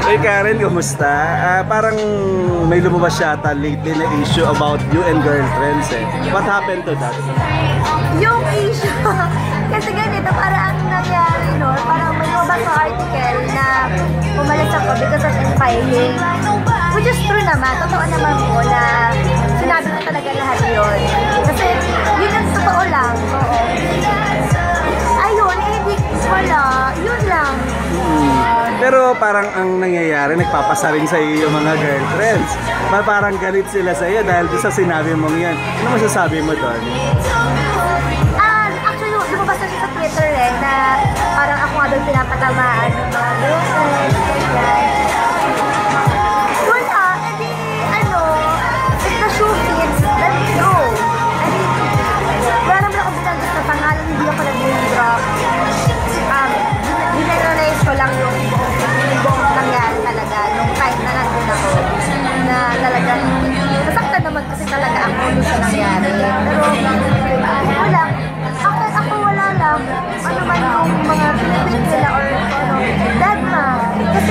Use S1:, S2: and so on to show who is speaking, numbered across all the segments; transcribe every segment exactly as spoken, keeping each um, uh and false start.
S1: Hey Karen, kumusta? Uh, parang may lumabas yata lately na issue about you and girlfriends eh. What happened to that?
S2: Yung issue, kasi ganito, parang ang nangyari, no? Parang may lumabas sa article na umalis ako because of infiling. Which is true naman, totoo naman po na sinabi ko talaga lahat yun. Kasi yun ang totoo lang, oo. Ayun, eh, hindi wala, yun lang.
S1: Hmm. Pero parang ang nangyayari, nagpapasaring sa iyo yung mga girlfriends. Parang galit sila sa iyo dahil doon sa sinabi mong yan. Ano masasabi mo doon?
S2: Ah, actually, lumabas na siya sa Twitter eh, na parang ako nga doon pinapatamaan ng mga girlfriends, ganyan. Wala, edi, ano, if the shoe fits, let's go. I mean, wala naman ako binanggit na pangalan, hindi ako nag-drop. Um, Dinag-realize ko lang yung buong nangyari talaga nung time na nandun ako na talagang nasaktan naman kasi talaga ako nung sa nangyari. Pero wala, ako, ako wala lang ano man yung mga pinipit nila or ano, dagma. Kasi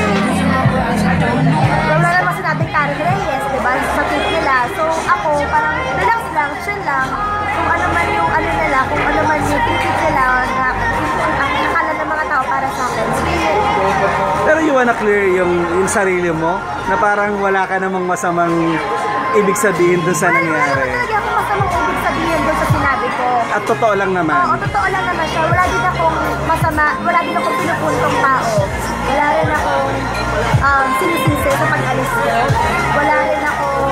S2: wala naman sinabing Karen Reyes, diba? Sa tweet nila. So ako parang relax lang, chill lang. Kung ano man yung ano nila, kung ano man yung pinipit nila na ang akala ng mga tao para sa akin.
S1: Pero you wanna clear yung, yung sarili mo na parang wala ka namang masamang ibig sabihin doon sa nangyari.
S2: Wala naman talaga akong masamang ibig sabihin doon sa sinabi ko.
S1: At totoo lang naman.
S2: Oo, totoo lang naman siya. Wala din akong masama, wala din akong pinupuntong tao. Wala rin akong um, sinisisi sa pag-alis ko. Wala rin akong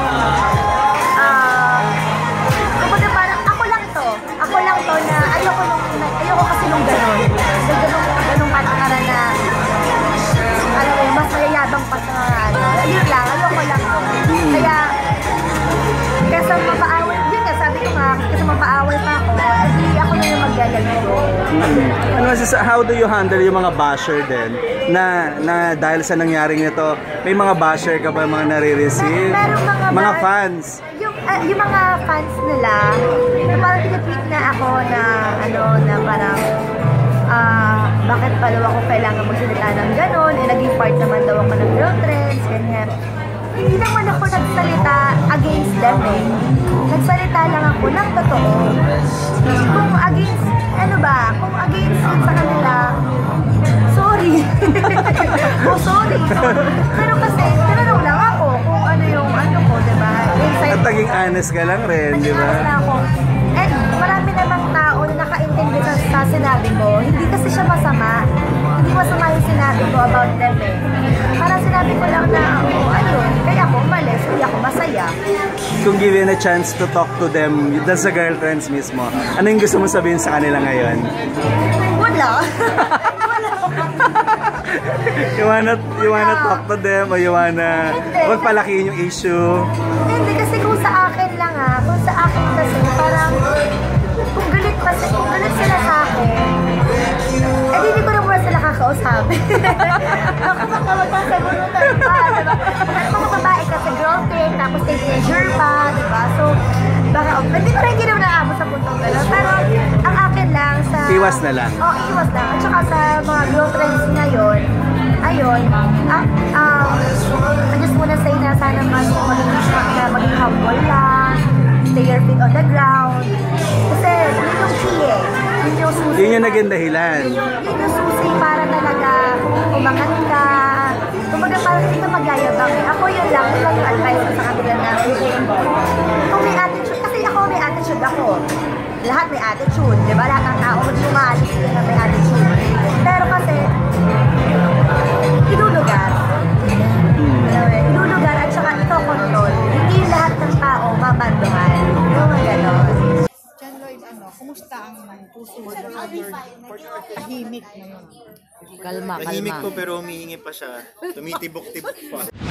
S2: uh, kumbaga parang ako lang to. Ako lang to na ayoko nung ayoko kasi nung gano'n. Ganun, ganun patakaran na alam mo, mas mayayabang pa sa ano. Yun lang, ayoko lang to. Kaya kaysa mapaaway, yun nga, sabi ko nga, kaysa mapaaway pa ako, hindi ako na yung maglalagay.
S1: Mm. Ano, how do you handle yung mga basher din? Na, na dahil sa nangyaring ito, may mga basher ka ba mga nare-receive?
S2: Merong mga,
S1: mga fans?
S2: Yung, uh, yung mga fans nila, na parang tinitweet na ako na, ano, na parang, ah, uh, bakit pa daw ako kailangan magsalita ng gano'n, eh, naging part naman daw ako ng girlfriends, ganyan. Hindi naman ako nagsalita against them eh. Nagsalita lang ako ng totoo. Kung against, ano ba, kung against yun sa kanila, sorry. Oh, sorry. Pero kasi, tinanong lang ako kung ano yung ano ko, diba?
S1: At naging honest ka lang rin, diba?
S2: Naging honest lang ako. And marami namang tao na nakaintindi sa, sa sinabi ko. Hindi kasi siya masama. Hindi masama yung sinabi ko about them eh. Parang sinabi ko lang na, oh, ayun, kaya ako umalis, hindi ako masaya.
S1: Kung given a chance to talk to them, dun sa girlfriends mismo, ano yung gusto mo sabihin sa kanila ngayon?
S2: Wala. Wala.
S1: You wanna, you wanna talk to them o you wanna magpalakihin yung issue?
S2: Hindi, kasi kung sa akin lang ha, kung sa akin kasi parang kung galit pa, kung galit sila sa akin, eh hindi ko na muna sila kakausapin. Ako baka magpasagunutan pa, diba? At mga babae kasi girlfriend, tapos teenager pa, diba? So, baka, oh, hindi ko rin ginawa na abot sa puntong gano'n. Pero, ang akin lang sa...
S1: Iwas na lang.
S2: Oo, oh, iwas lang. At saka sa mga girlfriends ngayon, ayun, ah, um, I just wanna say na sana mas maging, na maging humble lang, stay your feet on the ground. Kasi, yun yung key eh. Yun yung susi.
S1: Yun yung naging dahilan.
S2: Yun yung, yun yung susi para talaga umangat ka. Kumbaga parang hindi ka magyayabang eh. Ako yun lang, yun lang yung advice ko sa kanila na kung may attitude, kasi ako may attitude ako. Lahat may attitude, di ba? Lahat ng tao maging umaalis na may attitude. Pero kasi, ilulugar. Hmm. Ilulugar at saka ito control. Hindi lahat ng tao mabanduhan. Yung mga gano'n.
S3: John Lloyd, ano, kumusta ang puso mo? Tahimik ngayon.
S4: Kalma, kalma.
S5: Tahimik po pero humihingi pa siya. Tumitibok-tibok pa.